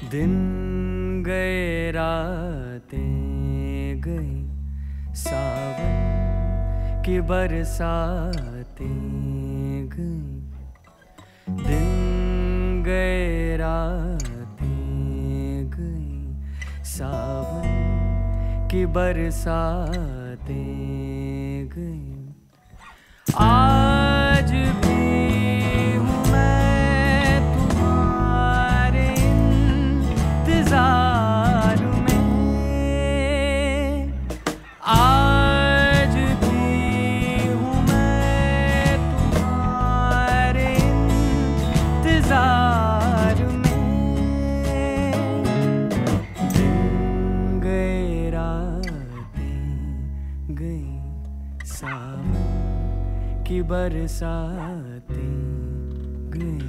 दिन गए रातें गई, सावन की बरसातें गई। दिन गए रातें गई, सावन की बरसातें गई। आज भी हूँ मैं तुम्हारे इंतजार में, आज भी हूँ मैं तुम्हारे इंतजार में। दिन गए रातें गई, सावन की बरसातें गई।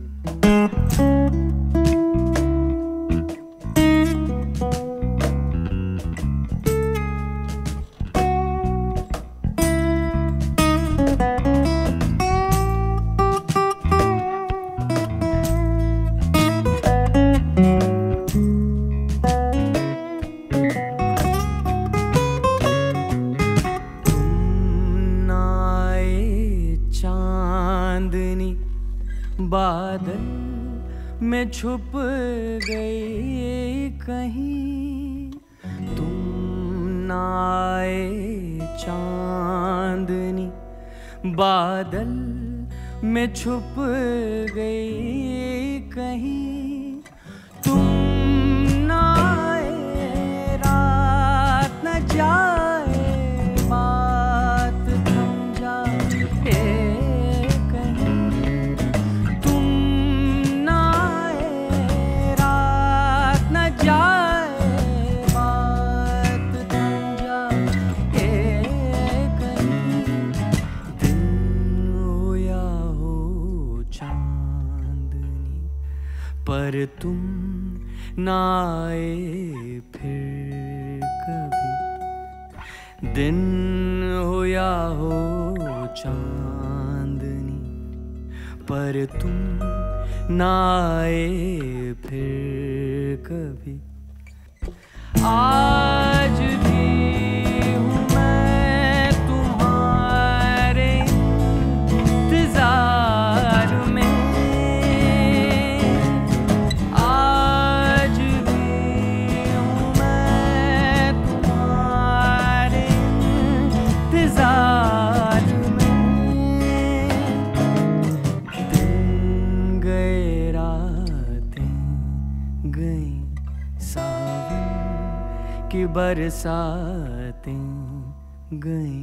चांदनी बादल में छुप गई कहीं, तुम ना आए। चांदनी बादल में छुप गई कहीं, तुम ना आए। रात न जाए, बात थम जाए कहीं, तुम ना आए। रात न जाए, बात थम जाए कहीं। दिन हो या हो चांदनी, पर तुम ना आए फिर कभी। दिन हो या हो चांदनी, पर तुम ना आए फिर कभी। आज भी हूँ मैं तुम्हारे इंतजार में, आज भी हूँ मैं तुम्हारे इंतजार में। दिन गए रातें गई, सावन की बरसातें गई।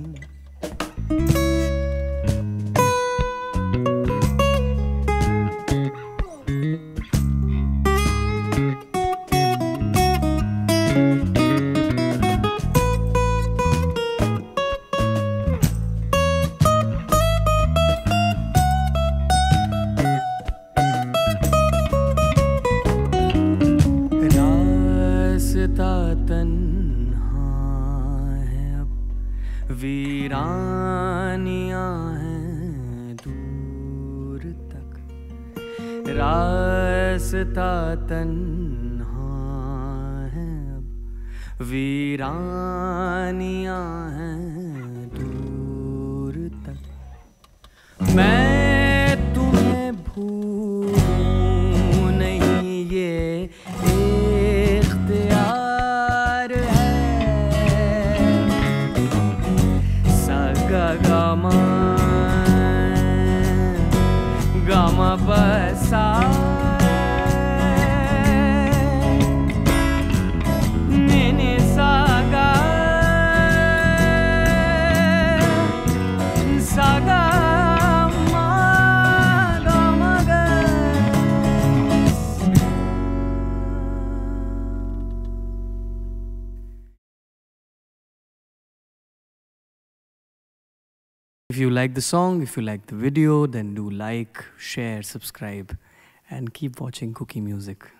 रास्ता तन्हा है अब, वीरानियां हैं दूर तक। रास्ता तन्हा है अब, वीरानियां हैं दूर तक। मैं तुम्हें भूलूं नहीं, ये इख्तियार है। सा गा गा मा गा मा पा सा, नी नी सा गा मा गा मा गा। If you like the song, if you like the video, then do like, share, subscribe, and keep watching Cookie Music.